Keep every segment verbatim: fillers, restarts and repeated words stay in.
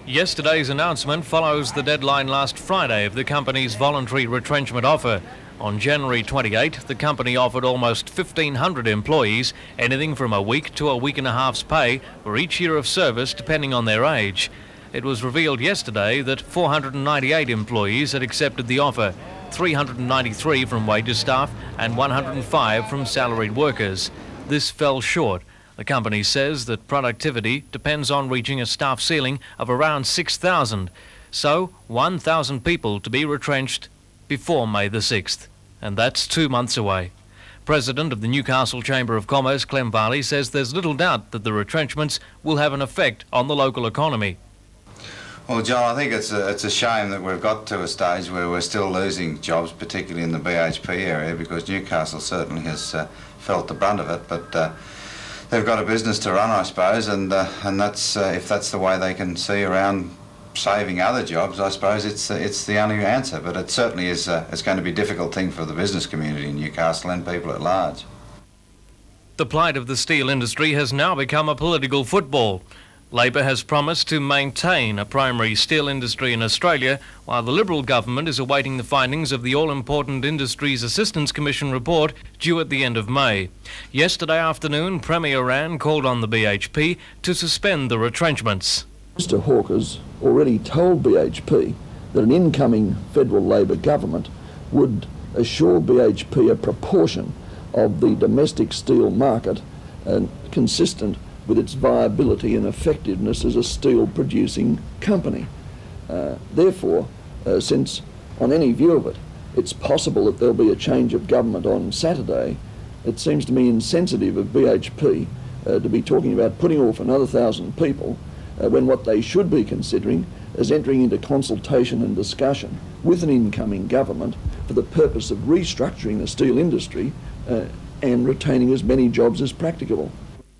Yesterday's announcement follows the deadline last Friday of the company's voluntary retrenchment offer. On January twenty-eighth, the company offered almost fifteen hundred employees anything from a week to a week and a half's pay for each year of service depending on their age. It was revealed yesterday that four hundred ninety-eight employees had accepted the offer, three hundred ninety-three from wages staff and one hundred five from salaried workers. This fell short. The company says that productivity depends on reaching a staff ceiling of around six thousand, so one thousand people to be retrenched before May the sixth, and that's two months away. President of the Newcastle Chamber of Commerce, Clem Varley, says there's little doubt that the retrenchments will have an effect on the local economy. Well, John, I think it's a, it's a shame that we've got to a stage where we're still losing jobs, particularly in the B H P area, because Newcastle certainly has uh, felt the brunt of it, but uh, they've got a business to run, I suppose, and uh, and that's uh, if that's the way they can see around saving other jobs, I suppose it's uh, it's the only answer. But it certainly is uh, it's going to be a difficult thing for the business community in Newcastle and people at large. The plight of the steel industry has now become a political football. Labor has promised to maintain a primary steel industry in Australia, while the Liberal government is awaiting the findings of the all-important Industries Assistance Commission report due at the end of May. Yesterday afternoon, Premier Rann called on the B H P to suspend the retrenchments. Mister Hawker's already told B H P that an incoming federal Labor government would assure B H P a proportion of the domestic steel market uh, consistent with its viability and effectiveness as a steel-producing company. Uh, therefore, uh, since on any view of it, it's possible that there'll be a change of government on Saturday, it seems to me insensitive of B H P uh, to be talking about putting off another thousand people uh, when what they should be considering is entering into consultation and discussion with an incoming government for the purpose of restructuring the steel industry uh, and retaining as many jobs as practicable.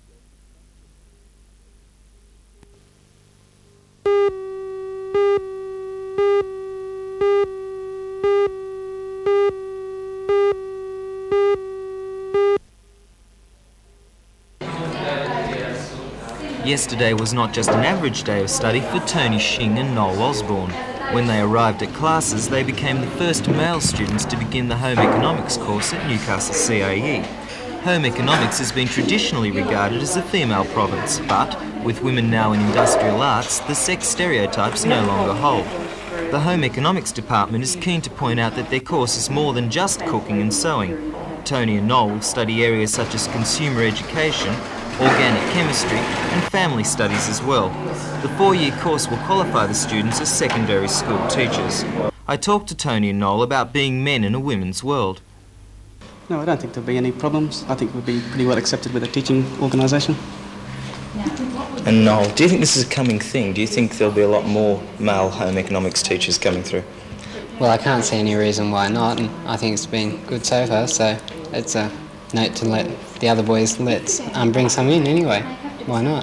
Yesterday was not just an average day of study for Tony Shing and Noel Osborne. When they arrived at classes, they became the first male students to begin the Home Economics course at Newcastle C A E. Home Economics has been traditionally regarded as a female province, but with women now in industrial arts, the sex stereotypes no longer hold. The Home Economics department is keen to point out that their course is more than just cooking and sewing. Tony and Noel will study areas such as consumer education, organic chemistry and family studies as well. The four-year course will qualify the students as secondary school teachers. I talked to Tony and Noel about being men in a women's world. No, I don't think there'll be any problems. I think we'll be pretty well accepted with a teaching organisation. And Noel, do you think this is a coming thing? Do you think there'll be a lot more male home economics teachers coming through? Well, I can't see any reason why not, and I think it's been good so far, so it's a note to let the other boys let's um, bring some in anyway. Why not?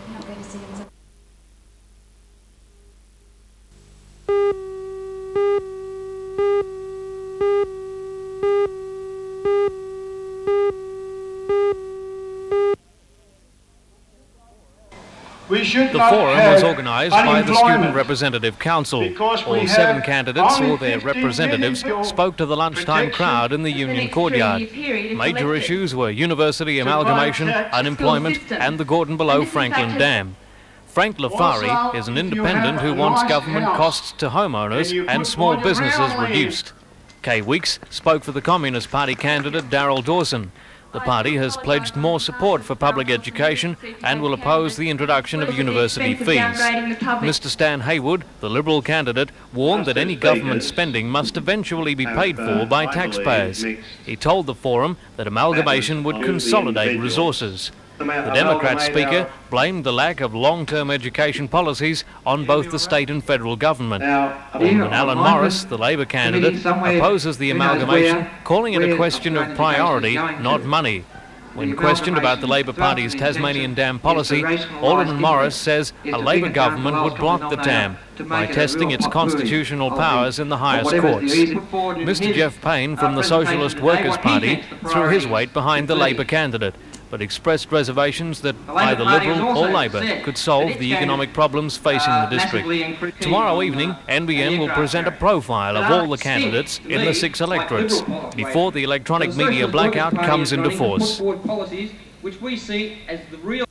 The forum was organised by the Student Representative Council. All seven candidates or their representatives spoke to the lunchtime crowd in the Union Courtyard. Major issues were university amalgamation, unemployment and the Gordon Below Franklin Dam. Frank Lafari is an independent who wants government costs to homeowners and small businesses reduced. Kay Weeks spoke for the Communist Party candidate Darryl Dawson. The party has pledged more support for public education and will oppose the introduction of university fees. Mister Stan Haywood, the Liberal candidate, warned that any government spending must eventually be paid for by taxpayers. He told the forum that amalgamation would consolidate resources. The Democrat Speaker blamed the lack of long-term education policies on both the state and federal government. Alderman Alan Morris, the Labor candidate, opposes the amalgamation, calling it a question of priority, not money. When questioned about the Labor Party's Tasmanian dam policy, Alderman Morris says a Labor government would block the dam by testing its constitutional powers in the highest courts. Mister Jeff Payne from the Socialist Workers' Party threw his weight behind the Labor candidate. but expressed reservations that either Liberal or Labor could solve the economic problems facing the district. Tomorrow evening, N B N will present a profile of all the candidates in the six electorates before the electronic media blackout comes into force. Which we see as the real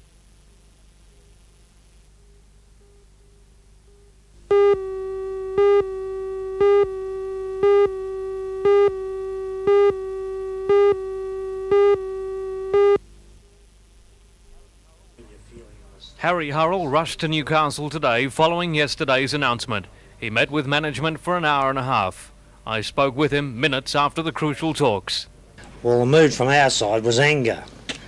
Harry Hurrell rushed to Newcastle today following yesterday's announcement. He met with management for an hour and a half. I spoke with him minutes after the crucial talks. Well, the mood from our side was anger,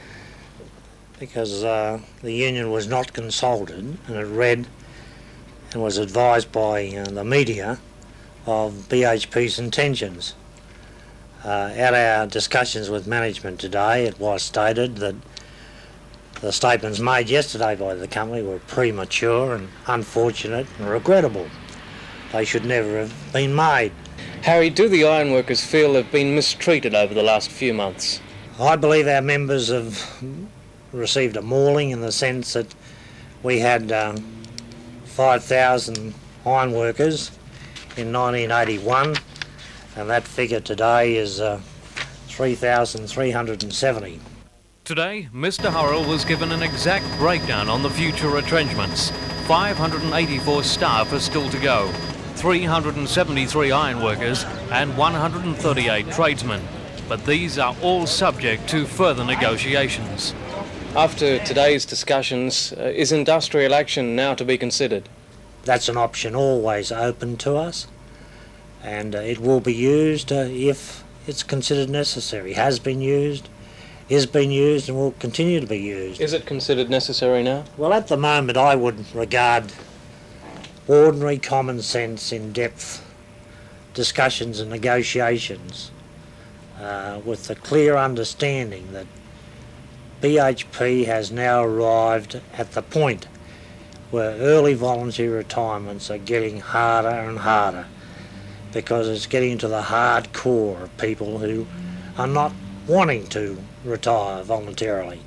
because uh, the union was not consulted and it read and was advised by uh, the media of B H P's intentions. Uh, at our discussions with management today, it was stated that the statements made yesterday by the company were premature and unfortunate and regrettable. They should never have been made. Harry, do the ironworkers feel they've been mistreated over the last few months? I believe our members have received a mauling in the sense that we had um, five thousand ironworkers in nineteen eighty-one, and that figure today is uh, three thousand three hundred seventy. Today, Mister Hurrell was given an exact breakdown on the future retrenchments. five hundred eighty-four staff are still to go, three hundred seventy-three ironworkers and one hundred thirty-eight tradesmen. But these are all subject to further negotiations. After today's discussions, uh, is industrial action now to be considered? That's an option always open to us, and uh, it will be used uh, if it's considered necessary. Has been used, is being used, and will continue to be used. Is it considered necessary now? Well, at the moment I would regard ordinary common sense, in-depth discussions and negotiations uh, with the clear understanding that B H P has now arrived at the point where early voluntary retirements are getting harder and harder, because it's getting to the hard core of people who are not wanting to retire voluntarily.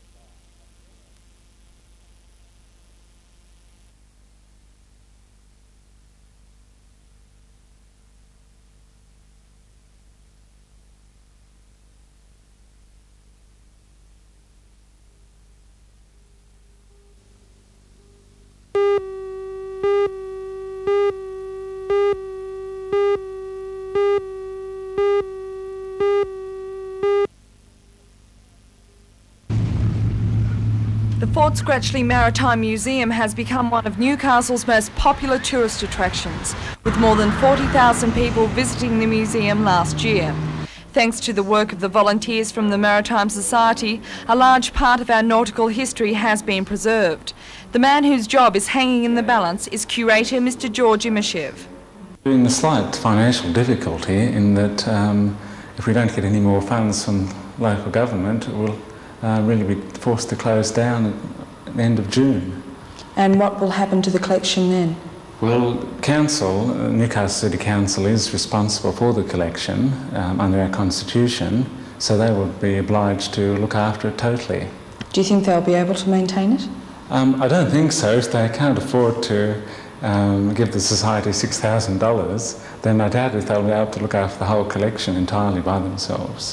The Fort Scratchley Maritime Museum has become one of Newcastle's most popular tourist attractions, with more than forty thousand people visiting the museum last year. Thanks to the work of the volunteers from the Maritime Society, a large part of our nautical history has been preserved. The man whose job is hanging in the balance is curator Mister George Imashev. We're in a slight financial difficulty in that um, if we don't get any more funds from local government, we'll Uh, really be forced to close down at the end of June. And what will happen to the collection then? Well, council, uh, Newcastle City Council is responsible for the collection um, under our constitution, so they will be obliged to look after it totally. Do you think they'll be able to maintain it? Um, I don't think so. If they can't afford to um, give the society six thousand dollars, then I doubt if they'll be able to look after the whole collection entirely by themselves.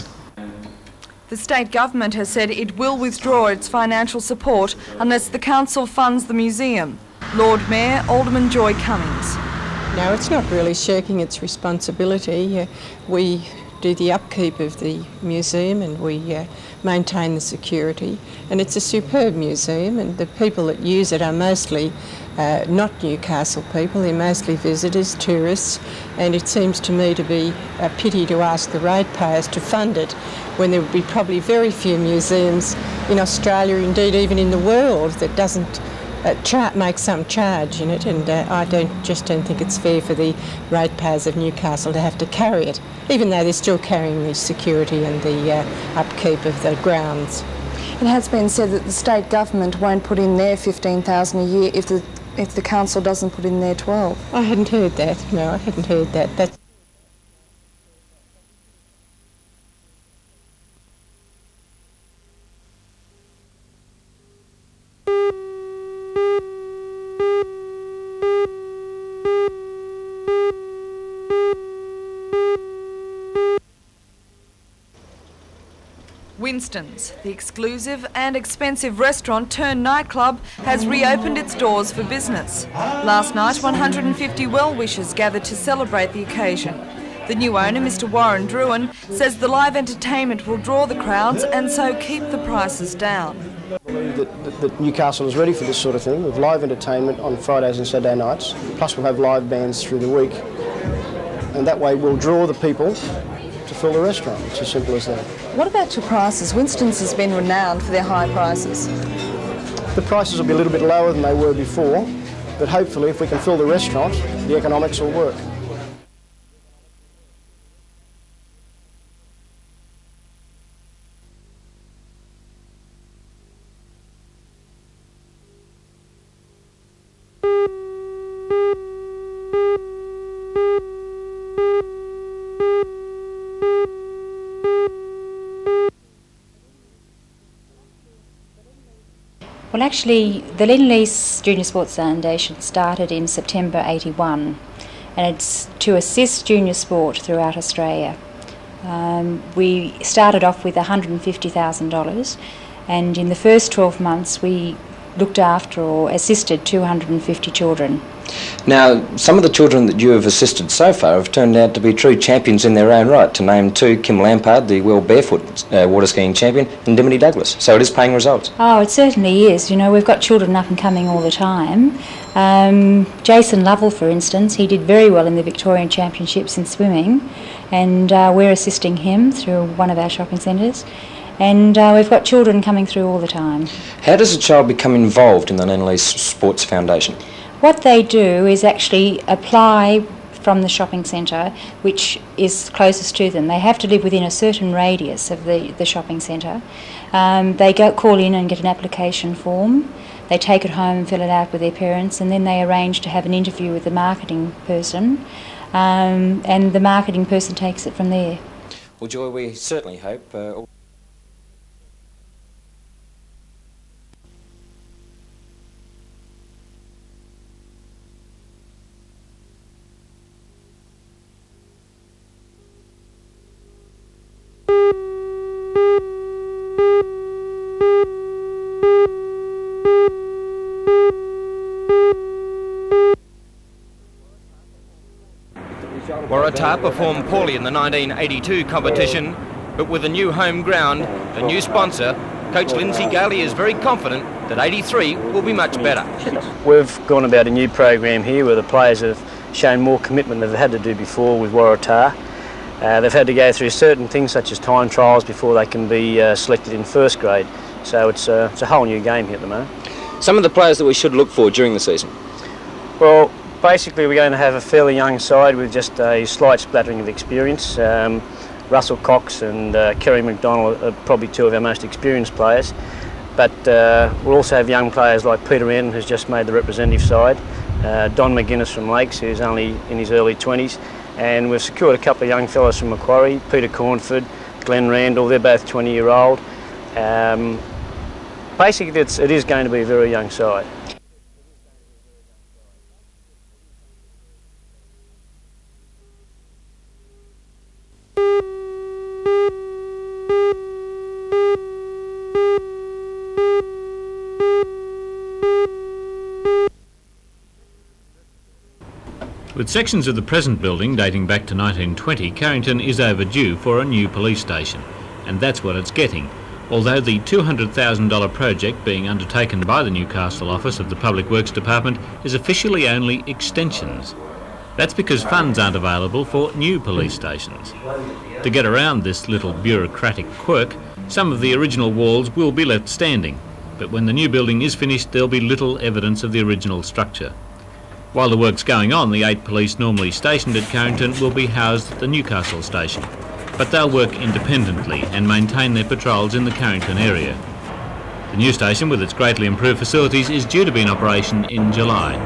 The state government has said it will withdraw its financial support unless the council funds the museum. Lord Mayor Alderman Joy Cummings. No, it's not really shirking its responsibility. Uh, we do the upkeep of the museum and we uh, maintain the security, and it's a superb museum, and the people that use it are mostly uh, not Newcastle people, they're mostly visitors, tourists, and it seems to me to be a pity to ask the ratepayers to fund it when there would be probably very few museums in Australia, indeed even in the world, that doesn't uh, char make some charge in it, and uh, I don't just don't think it's fair for the ratepayers of Newcastle to have to carry it, even though they're still carrying the security and the uh, upkeep of the grounds. It has been said that the state government won't put in their fifteen thousand a year if the if the council doesn't put in their twelve. I hadn't heard that. No, I hadn't heard that. That's Winston's, the exclusive and expensive restaurant turned nightclub, has reopened its doors for business. Last night, one hundred fifty well-wishers gathered to celebrate the occasion. The new owner, Mister Warren Druin, says the live entertainment will draw the crowds and so keep the prices down. I believe that, that, that Newcastle is ready for this sort of thing, with live entertainment on Fridays and Saturday nights, plus we'll have live bands through the week, and that way we'll draw the people to fill the restaurant. It's as simple as that. What about your prices? Winston's has been renowned for their high prices. The prices will be a little bit lower than they were before, but hopefully if we can fill the restaurant, the economics will work. Well, actually, the Lend-Lease Junior Sports Foundation started in September eighty-one, and it's to assist junior sport throughout Australia. Um, we started off with one hundred fifty thousand dollars, and in the first twelve months we looked after or assisted two hundred fifty children. Now, some of the children that you have assisted so far have turned out to be true champions in their own right, to name two, Kim Lampard, the world barefoot uh, water skiing champion, and Dimity Douglas. So it is paying results. Oh, it certainly is. You know, we've got children up and coming all the time. Um, Jason Lovell, for instance, he did very well in the Victorian Championships in swimming, and uh, we're assisting him through one of our shopping centres. And uh, we've got children coming through all the time. How does a child become involved in the Lend-Lease Sports Foundation? What they do is actually apply from the shopping centre, which is closest to them. They have to live within a certain radius of the, the shopping centre. Um, they go call in and get an application form. They take it home and fill it out with their parents, and then they arrange to have an interview with the marketing person, um, and the marketing person takes it from there. Well, Joy, we certainly hope... Uh, Waratah performed poorly in the nineteen eighty-two competition, but with a new home ground, a new sponsor, Coach Lindsay Gailey is very confident that eighty-three will be much better. We've gone about a new program here where the players have shown more commitment than they've had to do before with Waratah. Uh, they've had to go through certain things such as time trials before they can be uh, selected in first grade. So it's, uh, it's a whole new game here at the moment. Some of the players that we should look for during the season? Well, basically we're going to have a fairly young side with just a slight splattering of experience. Um, Russell Cox and uh, Kerry McDonald are probably two of our most experienced players, but uh, we'll also have young players like Peter Ann, who's just made the representative side, uh, Don McGuinness from Lakes, who's only in his early twenties, and we've secured a couple of young fellows from Macquarie, Peter Cornford, Glenn Randall. They're both twenty year old. Um, basically it's, it is going to be a very young side. With sections of the present building dating back to nineteen twenty, Carrington is overdue for a new police station, and that's what it's getting, although the two hundred thousand dollar project being undertaken by the Newcastle office of the Public Works Department is officially only extensions. That's because funds aren't available for new police stations. To get around this little bureaucratic quirk, some of the original walls will be left standing, but when the new building is finished there'll be little evidence of the original structure. While the work's going on, the eight police normally stationed at Carrington will be housed at the Newcastle station, but they'll work independently and maintain their patrols in the Carrington area. The new station, with its greatly improved facilities, is due to be in operation in July.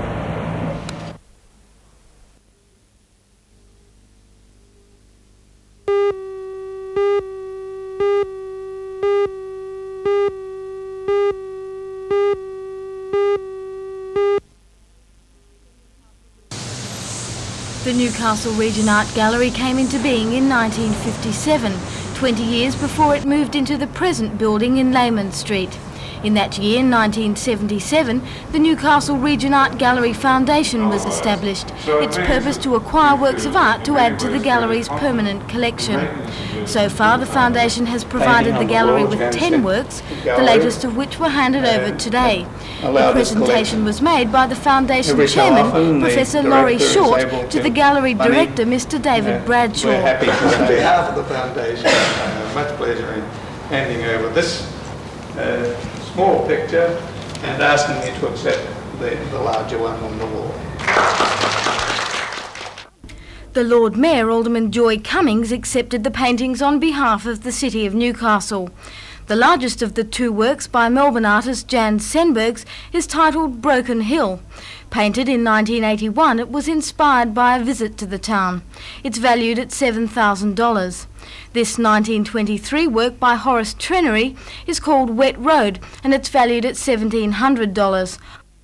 The Newcastle Region Art Gallery came into being in nineteen fifty-seven twenty years before it moved into the present building in Lehman Street. In that year, nineteen seventy-seven, the Newcastle Region Art Gallery Foundation was established, its purpose to acquire works of art to add to the gallery's permanent collection. So far, the foundation has provided the gallery with ten works, the latest of which were handed over today. The presentation was made by the foundation chairman, Professor Laurie Short, to the gallery director, Mister David Bradshaw. We're happy on behalf of the foundation, uh, much pleasure in handing over this uh, small picture and asking you to accept the, the larger one on the wall. The Lord Mayor, Alderman Joy Cummings, accepted the paintings on behalf of the City of Newcastle. The largest of the two works, by Melbourne artist Jan Senbergs, is titled Broken Hill. Painted in nineteen eighty-one, it was inspired by a visit to the town. It's valued at seven thousand dollars. This nineteen twenty-three work by Horace Trenery is called Wet Road, and it's valued at seventeen hundred dollars.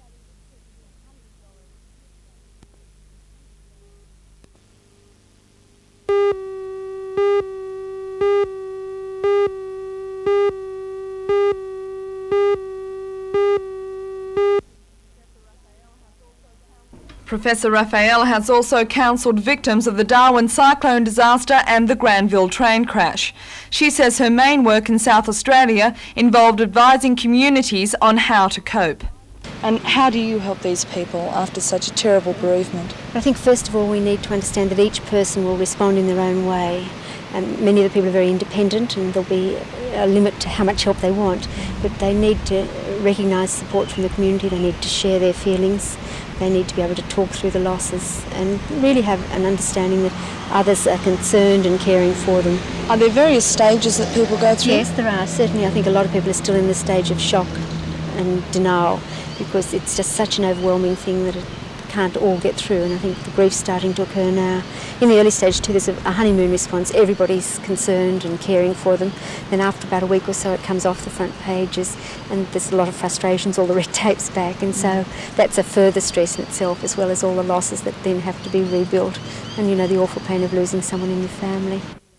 Professor Raphael has also counselled victims of the Darwin cyclone disaster and the Granville train crash. She says her main work in South Australia involved advising communities on how to cope. And how do you help these people after such a terrible bereavement? I think first of all we need to understand that each person will respond in their own way. Um, many of the people are very independent and there'll be a limit to how much help they want, but they need to recognise support from the community, they need to share their feelings, they need to be able to talk through the losses and really have an understanding that others are concerned and caring for them. Are there various stages that people go through? Yes, there are. Certainly I think a lot of people are still in the stage of shock and denial because it's just such an overwhelming thing that it can't all get through, and I think the grief's starting to occur now. In the early stage too, there's a honeymoon response. Everybody's concerned and caring for them. Then after about a week or so it comes off the front pages and there's a lot of frustrations, all the red tape's back, and so that's a further stress in itself, as well as all the losses that then have to be rebuilt, and you know, the awful pain of losing someone in your family.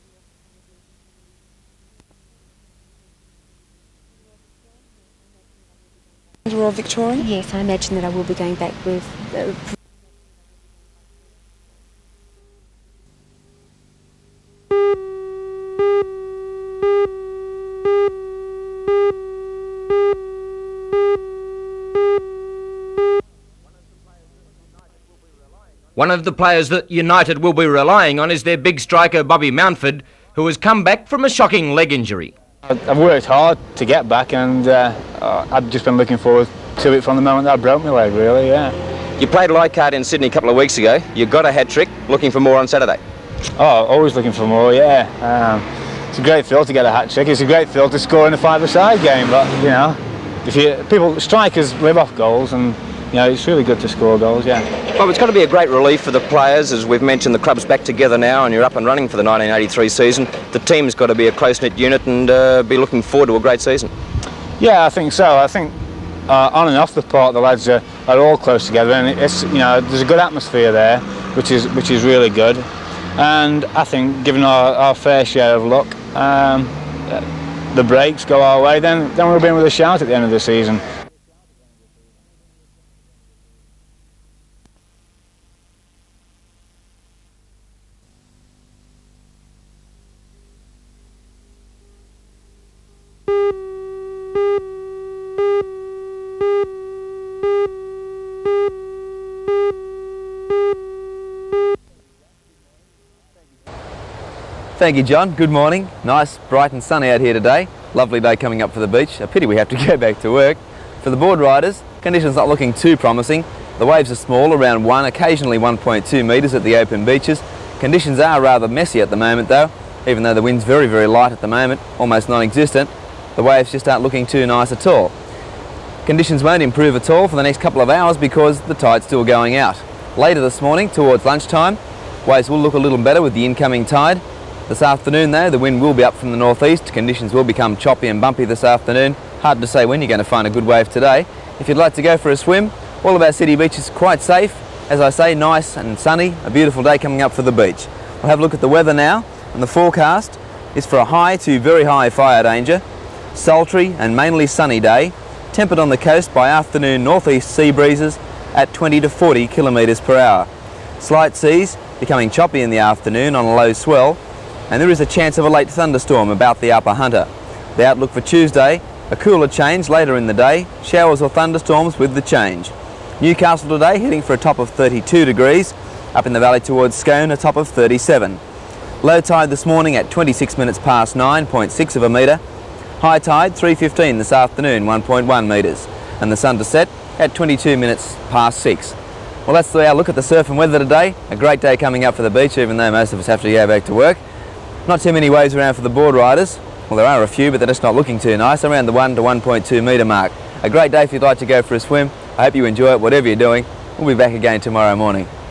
Royal Victoria? Yes, I imagine that I will be going back with... Uh, One of the players that United will be relying on is their big striker Bobby Mountford, who has come back from a shocking leg injury. I've worked hard to get back, and uh, I've just been looking forward to it from the moment that I broke my leg, really, yeah. You played Leichhardt in Sydney a couple of weeks ago. You got a hat-trick, looking for more on Saturday. Oh, always looking for more, yeah. Um, it's a great feel to get a hat-trick. It's a great feel to score in a five-a-side game, but, you know, if you, people, strikers live off goals, and, you know, it's really good to score goals, yeah. Well, it's got to be a great relief for the players. As we've mentioned, the club's back together now and you're up and running for the nineteen eighty-three season. The team's got to be a close-knit unit and uh, be looking forward to a great season. Yeah, I think so. I think uh, on and off the park, the lads are, are all close together, and it's, you know, there's a good atmosphere there, which is which is really good. And I think, given our, our fair share of luck, um, the breaks go our way, then then we'll be in with a shout at the end of the season. Thank you, John. Good morning. Nice, bright and sunny out here today. Lovely day coming up for the beach. A pity we have to go back to work. For the board riders, conditions not looking too promising. The waves are small, around one, occasionally one point two metres at the open beaches. Conditions are rather messy at the moment though, even though the wind's very, very light at the moment, almost non-existent. The waves just aren't looking too nice at all. Conditions won't improve at all for the next couple of hours because the tide's still going out. Later this morning, towards lunchtime, waves will look a little better with the incoming tide. This afternoon though, the wind will be up from the northeast. Conditions will become choppy and bumpy this afternoon. Hard to say when you're going to find a good wave today. If you'd like to go for a swim, all of our city beaches are quite safe. As I say, nice and sunny, a beautiful day coming up for the beach. We'll have a look at the weather now and the forecast. is for a high to very high fire danger, sultry and mainly sunny day, tempered on the coast by afternoon northeast sea breezes at twenty to forty kilometres per hour. Slight seas becoming choppy in the afternoon on a low swell, and there is a chance of a late thunderstorm about the Upper Hunter. The outlook for Tuesday, a cooler change later in the day, showers or thunderstorms with the change. Newcastle today heading for a top of thirty-two degrees, up in the valley towards Scone a top of thirty-seven. Low tide this morning at twenty-six minutes past nine point six of a metre. High tide three fifteen this afternoon, one point one metres. And the sun to set at twenty-two minutes past six. Well, that's our look at the surf and weather today. A great day coming up for the beach, even though most of us have to go back to work. Not too many waves around for the board riders. Well, there are a few, but they're just not looking too nice, around the one to one point two metre mark. A great day if you'd like to go for a swim. I hope you enjoy it, whatever you're doing. We'll be back again tomorrow morning.